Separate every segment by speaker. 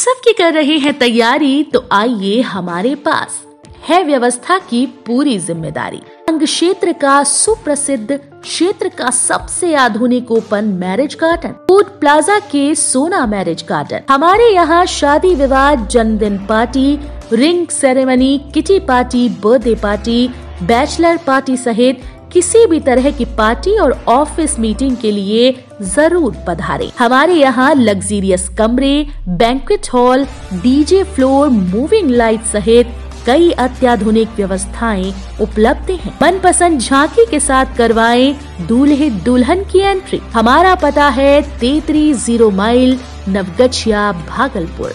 Speaker 1: उत्सव की कर रहे हैं तैयारी, तो आइए हमारे पास है व्यवस्था की पूरी जिम्मेदारी। अंग क्षेत्र का सुप्रसिद्ध, क्षेत्र का सबसे आधुनिक open marriage garden, food plaza के सोना मैरिज गार्डन। हमारे यहाँ शादी विवाह, जन्मदिन party, ring ceremony, kitty party, birthday party, bachelor party सहित किसी भी तरह की पार्टी और ऑफिस मीटिंग के लिए जरूर पधारें। हमारे यहाँ लग्जीरियस कमरे, banquet hall, DJ floor, moving light सहित कई अत्याधुनिक व्यवस्थाएं उपलब्ध हैं। मनपसंद झांकी के साथ करवाएं दूल्हे दुल्हन की एंट्री। हमारा पता है 33 माइल, नवगछिया, भागलपुर।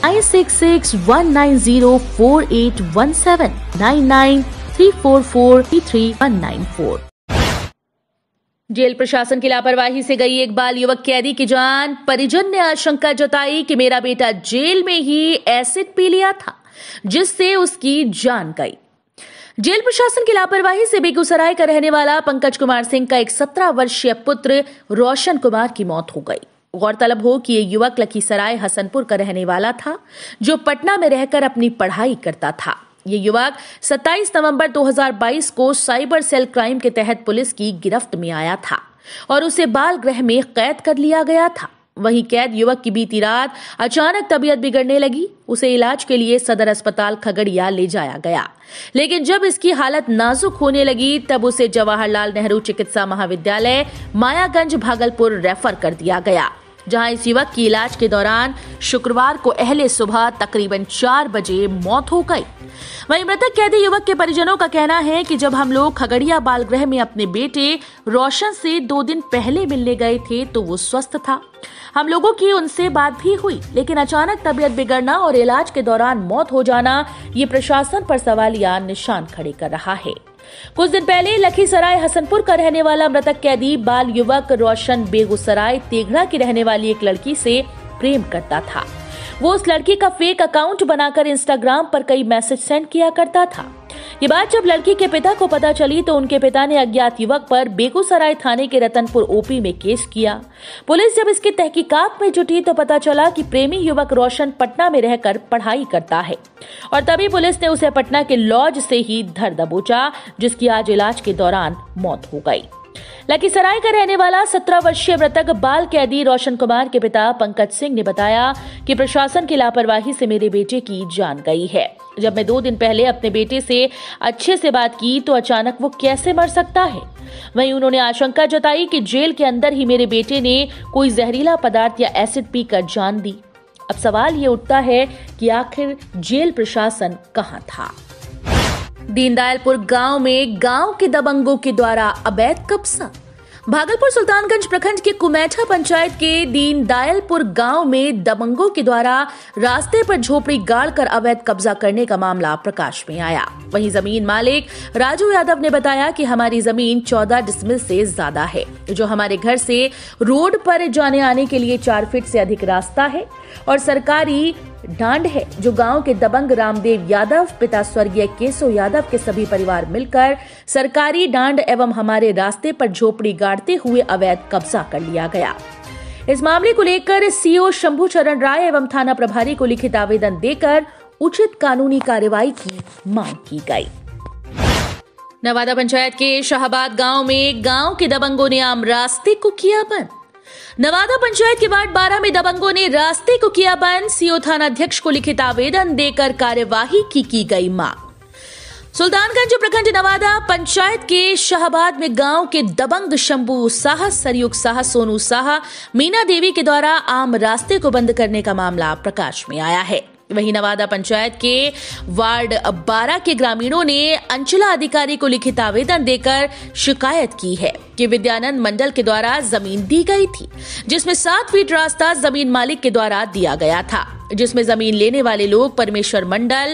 Speaker 1: 9661904817 9934433194। जेल प्रशासन की लापरवाही से गई एक बाल युवक कैदी की जान। परिजन ने आशंका जताई कि मेरा बेटा जेल में ही एसिड पी लिया था, जिससे उसकी जान गई। जेल प्रशासन की लापरवाही से बेगूसराय का रहने वाला पंकज कुमार सिंह का एक 17 वर्षीय पुत्र रोशन कुमार की मौत हो गई। गौरतलब हो कि ये युवक लखीसराय हसनपुर का रहने वाला था, जो पटना में रहकर अपनी पढ़ाई करता था। ये युवक 27 नवंबर 2022 को साइबर सेल क्राइम के तहत पुलिस की गिरफ्त में आया था और उसे बाल गृह में कैद कर लिया गया था। वहीं कैद युवक की बीती रात अचानक तबीयत बिगड़ने लगी। उसे इलाज के लिए सदर अस्पताल खगड़िया ले जाया गया, लेकिन जब इसकी हालत नाजुक होने लगी तब उसे जवाहरलाल नेहरू चिकित्सा महाविद्यालय मायागंज भागलपुर रेफर कर दिया गया, जहां इस युवक की इलाज के दौरान शुक्रवार को अहले सुबह तकरीबन 4 बजे मौत हो गई। वहीं मृतक कैदी युवक के परिजनों का कहना है कि जब हम लोग खगड़िया बाल गृह में अपने बेटे रोशन से 2 दिन पहले मिलने गए थे तो वो स्वस्थ था। हम लोगों की उनसे बात भी हुई, लेकिन अचानक तबीयत बिगड़ना और इलाज के दौरान मौत हो जाना ये प्रशासन पर सवालिया निशान खड़े कर रहा है। कुछ दिन पहले लखीसराय हसनपुर का रहने वाला मृतक कैदी बाल युवक रोशन बेगूसराय तेघड़ा की रहने वाली एक लड़की से प्रेम करता था। वो उस लड़की का फेक अकाउंट बनाकर इंस्टाग्राम पर कई मैसेज सेंड किया करता था। ये बात जब लड़की के पिता को पता चली तो उनके पिता ने अज्ञात युवक पर बेगूसराय थाने के रतनपुर ओपी में केस किया। पुलिस जब इसकी तहकीकात में जुटी तो पता चला कि प्रेमी युवक रोशन पटना में रहकर पढ़ाई करता है और तभी पुलिस ने उसे पटना के लॉज से ही धर दबोचा, जिसकी आज इलाज के दौरान मौत हो गई। लखीसराय का रहने वाला 17 वर्षीय मृतक बाल कैदी रोशन कुमार के पिता पंकज सिंह ने बताया कि प्रशासन की लापरवाही से मेरे बेटे की जान गई है। जब मैं 2 दिन पहले अपने बेटे से अच्छे से बात की तो अचानक वो कैसे मर सकता है। वहीं उन्होंने आशंका जताई कि जेल के अंदर ही मेरे बेटे ने कोई जहरीला पदार्थ या एसिड पीकर जान दी। अब सवाल ये उठता है कि आखिर जेल प्रशासन कहां था। दीनदयालपुर गांव में गांव के दबंगों के द्वारा अवैध कब्जा। भागलपुर सुल्तानगंज प्रखंड के कुमैठा पंचायत के दीनदयालपुर गांव में दबंगों के द्वारा रास्ते पर झोपड़ी गाड़कर अवैध कब्जा करने का मामला प्रकाश में आया। वहीं जमीन मालिक राजू यादव ने बताया कि हमारी जमीन 14 डिसमिल से ज्यादा है, जो हमारे घर से रोड पर जाने आने के लिए 4 फीट से अधिक रास्ता है और सरकारी डांड है, जो गांव के दबंग रामदेव यादव, पिता स्वर्गीय केशव यादव के सभी परिवार मिलकर सरकारी डांड एवं हमारे रास्ते पर झोपड़ी गाड़ते हुए अवैध कब्जा कर लिया गया। इस मामले को लेकर सीओ शंभू चरण राय एवं थाना प्रभारी को लिखित आवेदन देकर उचित कानूनी कार्रवाई की मांग की गई। नवादा पंचायत के शाहबाद गांव में गांव के दबंगों ने आम रास्ते को किया बंद। नवादा पंचायत के वार्ड 12 में दबंगों ने रास्ते को किया बंद। सीओ थाना अध्यक्ष को लिखित आवेदन देकर कार्यवाही की गई मांग। सुल्तानगंज प्रखंड नवादा पंचायत के शाहबाद में गांव के दबंग शंभू साह, सरयुग साह, सोनू साह, मीना देवी के द्वारा आम रास्ते को बंद करने का मामला प्रकाश में आया है। वहीं नवादा पंचायत के वार्ड 12 के ग्रामीणों ने अंचला अधिकारी को लिखित आवेदन देकर शिकायत की है कि विद्यानंद मंडल के द्वारा जमीन दी गई थी, जिसमें 7 फीट रास्ता जमीन मालिक के द्वारा दिया गया था, जिसमें जमीन लेने वाले लोग परमेश्वर मंडल,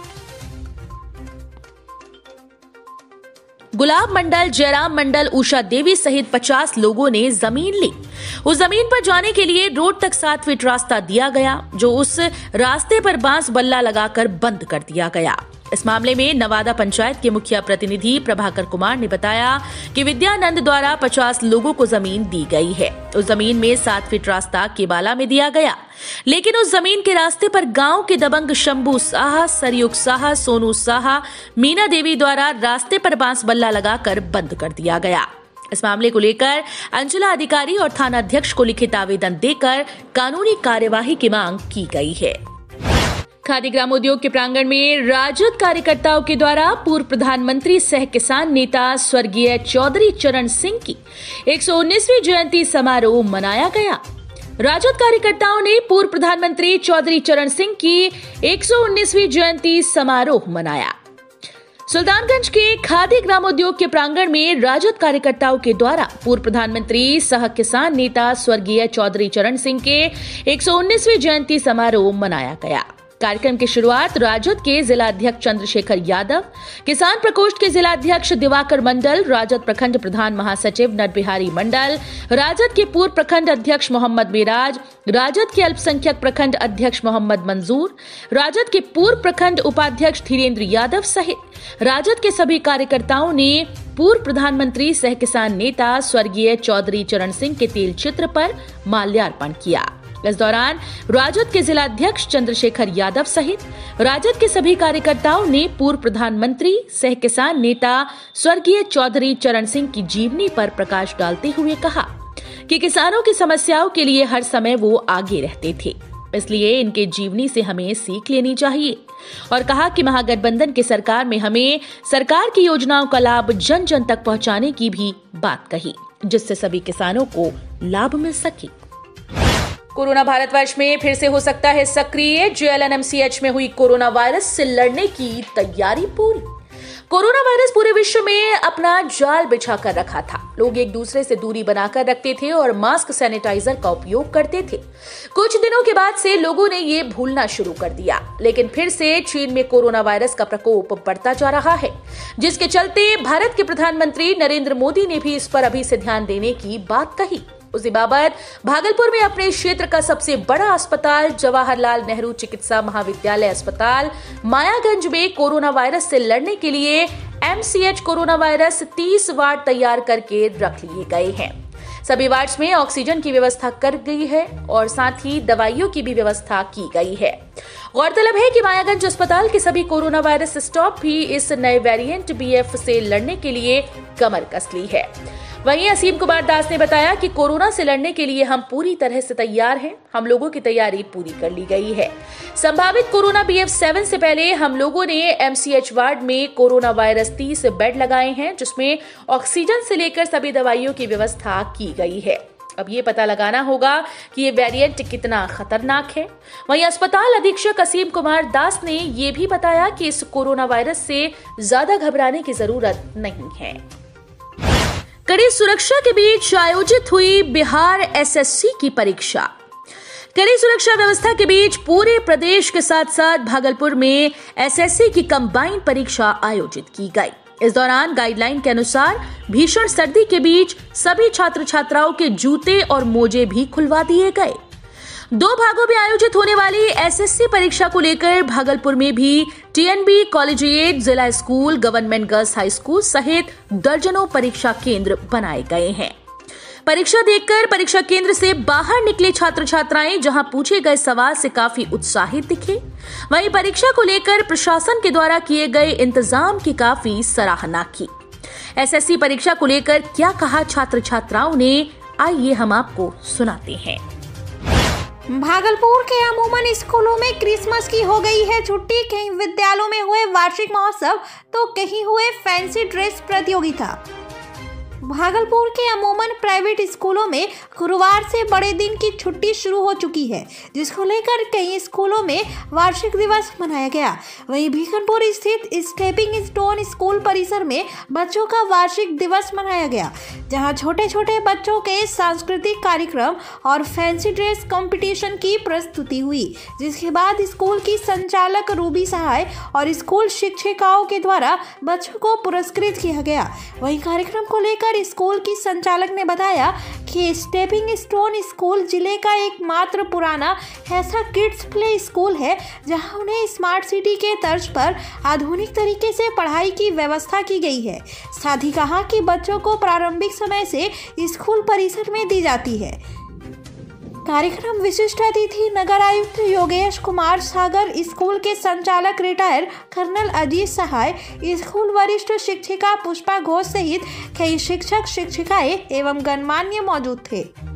Speaker 1: गुलाब मंडल, जयराम मंडल, उषा देवी सहित 50 लोगों ने जमीन ली। उस जमीन पर जाने के लिए रोड तक 7 फीट रास्ता दिया गया, जो उस रास्ते पर बांस बल्ला लगाकर बंद कर दिया गया। इस मामले में नवादा पंचायत के मुखिया प्रतिनिधि प्रभाकर कुमार ने बताया कि विद्यानंद द्वारा 50 लोगों को जमीन दी गई है। उस जमीन में 7 फीट रास्ता केबाला में दिया गया, लेकिन उस जमीन के रास्ते पर गांव के दबंग शंभू साहा, सरयुग साहा, सोनू साहा, मीना देवी द्वारा रास्ते पर बांस बल्ला लगाकर बंद कर दिया गया। इस मामले को लेकर अंचलाधिकारी और थाना अध्यक्ष को लिखित आवेदन देकर कानूनी कार्यवाही की मांग की गई है। खादी ग्रामोद्योग के प्रांगण में राजद कार्यकर्ताओं के द्वारा पूर्व प्रधानमंत्री सह किसान नेता स्वर्गीय चौधरी चरण सिंह की 119वीं जयंती समारोह मनाया गया। राजद कार्यकर्ताओं ने पूर्व प्रधानमंत्री चौधरी चरण सिंह की 119वीं जयंती समारोह मनाया। सुल्तानगंज के खादी ग्रामोद्योग के प्रांगण में राजद कार्यकर्ताओं के द्वारा पूर्व प्रधानमंत्री सह किसान नेता स्वर्गीय चौधरी चरण सिंह के 119वीं जयंती समारोह मनाया गया। कार्यक्रम की शुरुआत राजद के जिला अध्यक्ष चंद्रशेखर यादव, किसान प्रकोष्ठ के जिला अध्यक्ष दिवाकर मंडल, राजद प्रखंड प्रधान महासचिव नरबिहारी मंडल, राजद के पूर्व प्रखंड अध्यक्ष मोहम्मद मिराज, राजद के अल्पसंख्यक प्रखंड अध्यक्ष मोहम्मद मंजूर, राजद के पूर्व प्रखंड उपाध्यक्ष धीरेन्द्र यादव सहित राजद के सभी कार्यकर्ताओं ने पूर्व प्रधानमंत्री सह किसान नेता स्वर्गीय चौधरी चरण सिंह के तेल चित्र पर माल्यार्पण किया। इस दौरान राजद के जिला अध्यक्ष चंद्रशेखर यादव सहित राजद के सभी कार्यकर्ताओं ने पूर्व प्रधानमंत्री सह किसान नेता स्वर्गीय चौधरी चरण सिंह की जीवनी पर प्रकाश डालते हुए कहा कि किसानों की समस्याओं के लिए हर समय वो आगे रहते थे, इसलिए इनके जीवनी से हमें सीख लेनी चाहिए। और कहा कि महागठबंधन की सरकार में हमें सरकार की योजनाओं का लाभ जन जन तक पहुंचाने की भी बात कही, जिससे सभी किसानों को लाभ मिल सके। कोरोना भारतवर्ष में फिर से हो सकता है सक्रिय, JLNMCH में हुई कोरोना वायरस से लड़ने की तैयारी पूरी। कोरोना वायरस पूरे विश्व में अपना जाल बिछा कर रखा था। लोग एक दूसरे से दूरी बनाकर रखते थे और मास्क, सैनिटाइजर का उपयोग करते थे। कुछ दिनों के बाद से लोगों ने ये भूलना शुरू कर दिया, लेकिन फिर से चीन में कोरोना वायरस का प्रकोप बढ़ता जा रहा है, जिसके चलते भारत के प्रधानमंत्री नरेंद्र मोदी ने भी इस पर अभी से ध्यान देने की बात कही। उसी बाबत भागलपुर में अपने क्षेत्र का सबसे बड़ा अस्पताल जवाहरलाल नेहरू चिकित्सा महाविद्यालय अस्पताल मायागंज में कोरोना वायरस से लड़ने के लिए MCH कोरोना वायरस 30 वार्ड तैयार करके रख लिए गए हैं। सभी वार्ड्स में ऑक्सीजन की व्यवस्था कर गई है और साथ ही दवाइयों की भी व्यवस्था की गई है। गौरतलब है कि मायागंज अस्पताल के सभी कोरोना वायरस स्टाफ भी इस नए वेरिएंट BF से लड़ने के लिए कमर कस ली है। वहीं असीम कुमार दास ने बताया कि कोरोना से लड़ने के लिए हम पूरी तरह से तैयार हैं। हम लोगों की तैयारी पूरी कर ली गई है। संभावित कोरोना BF7 से पहले हम लोगों ने MCH वार्ड में कोरोना वायरस 30 बेड लगाए हैं, जिसमें ऑक्सीजन से लेकर सभी दवाइयों की व्यवस्था की गई है। अब ये पता लगाना होगा कि ये वेरिएंट कितना खतरनाक है। वहीं अस्पताल अधीक्षक असीम कुमार दास ने ये भी बताया कि इस कोरोना वायरस से ज्यादा घबराने की जरूरत नहीं है। कड़ी सुरक्षा के बीच आयोजित हुई बिहार SSC की परीक्षा। कड़ी सुरक्षा व्यवस्था के बीच पूरे प्रदेश के साथ साथ भागलपुर में SSC की कंबाइंड परीक्षा आयोजित की गई। इस दौरान गाइडलाइन के अनुसार भीषण सर्दी के बीच सभी छात्र छात्राओं के जूते और मोजे भी खुलवा दिए गए। 2 भागों में आयोजित होने वाली SSC परीक्षा को लेकर भागलपुर में भी TNB कॉलेजिएट, जिला school, government girls high school सहित दर्जनों परीक्षा केंद्र बनाए गए हैं। परीक्षा देखकर परीक्षा केंद्र से बाहर निकले छात्र छात्राएं जहां पूछे गए सवाल से काफी उत्साहित दिखे। वहीं परीक्षा को लेकर प्रशासन के द्वारा किए गए इंतजाम की काफी सराहना की। SSC परीक्षा को लेकर क्या कहा छात्र छात्राओं ने, आइए हम आपको सुनाते हैं।
Speaker 2: भागलपुर के अमूमन स्कूलों में क्रिसमस की हो गई है छुट्टी। कहीं विद्यालयों में हुए वार्षिक महोत्सव तो कहीं हुए फैंसी ड्रेस प्रतियोगिता। भागलपुर के अमूमन प्राइवेट स्कूलों में गुरुवार से बड़े दिन की छुट्टी शुरू हो चुकी है, जिसको लेकर कई स्कूलों में वार्षिक दिवस मनाया गया। वहीं भीखनपुर स्थित स्टेपिंग स्टोन स्कूल परिसर में बच्चों का वार्षिक दिवस मनाया गया, जहां छोटे छोटे बच्चों के सांस्कृतिक कार्यक्रम और फैंसी ड्रेस कंपटीशन की प्रस्तुति हुई, जिसके बाद स्कूल की संचालक रूबी सहाय और स्कूल शिक्षिकाओं के द्वारा बच्चों को पुरस्कृत किया गया। वहीं कार्यक्रम को लेकर स्कूल की संचालक ने बताया कि स्टेपिंग स्टोन स्कूल जिले का एकमात्र पुराना ऐसा किड्स प्ले स्कूल है जहां उन्हें स्मार्ट सिटी के तर्ज पर आधुनिक तरीके से पढ़ाई की व्यवस्था की गई है। साथ ही कहा कि बच्चों को प्रारंभिक समय से स्कूल परिसर में दी जाती है। कार्यक्रम विशिष्ट अतिथि नगर आयुक्त योगेश कुमार सागर, स्कूल के संचालक retired colonel Ajit Sahay, school वरिष्ठ शिक्षिका पुष्पा घोष सहित कई शिक्षक शिक्षिकाएं एवं गणमान्य मौजूद थे।